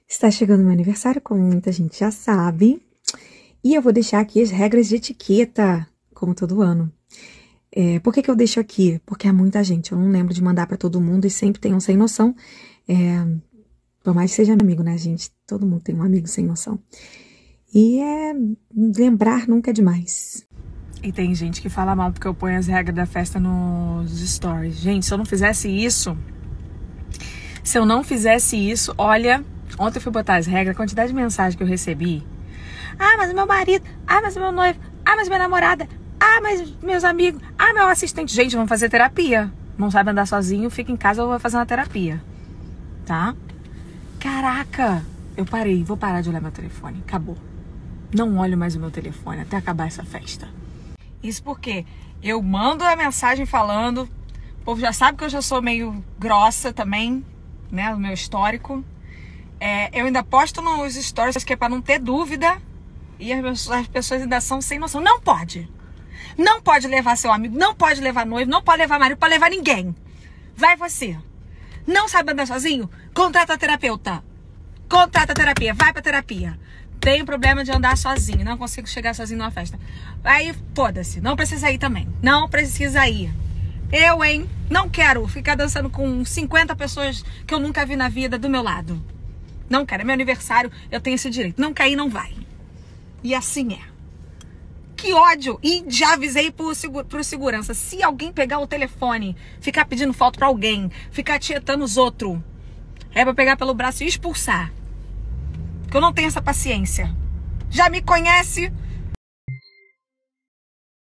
Está chegando meu aniversário, como muita gente já sabe, e eu vou deixar aqui as regras de etiqueta, como todo ano. Por que eu deixo aqui? Porque é muita gente, eu não lembro de mandar pra todo mundo e sempre tem um sem noção. Por mais que seja amigo, né, gente? Todo mundo tem um amigo sem noção. E lembrar nunca é demais. E tem gente que fala mal porque eu ponho as regras da festa nos stories. Gente, se eu não fizesse isso, olha... Ontem eu fui botar as regras, a quantidade de mensagem que eu recebi. Ah, mas o meu marido. Ah, mas o meu noivo. Ah, mas minha namorada. Ah, mas meus amigos. Ah, meu assistente. Gente, vamos fazer terapia. Não sabe andar sozinho, fica em casa ou vai fazer uma terapia. Tá? Caraca. Eu parei, vou parar de olhar meu telefone. Acabou. Não olho mais o meu telefone até acabar essa festa. Isso porque eu mando a mensagem falando. O povo já sabe que eu já sou meio grossa também, né? O meu histórico. Eu ainda posto nos stories que é pra não ter dúvida. E as pessoas ainda são sem noção. Não pode. Não pode levar seu amigo. Não pode levar noivo. Não pode levar marido. Não pode levar ninguém. Vai você. Não sabe andar sozinho? Contrata a terapeuta. Contrata a terapia. Vai pra terapia. Tenho problema de andar sozinho. Não consigo chegar sozinho numa festa. Aí, foda-se. Não precisa ir também. Não precisa ir. Eu, hein? Não quero ficar dançando com 50 pessoas que eu nunca vi na vida do meu lado. Não quero, é meu aniversário, eu tenho esse direito. Não quer ir, não vai. E assim é. Que ódio! E já avisei pro segurança. Se alguém pegar o telefone, ficar pedindo foto pra alguém, ficar tietando os outros, é pra pegar pelo braço e expulsar. Porque eu não tenho essa paciência. Já me conhece,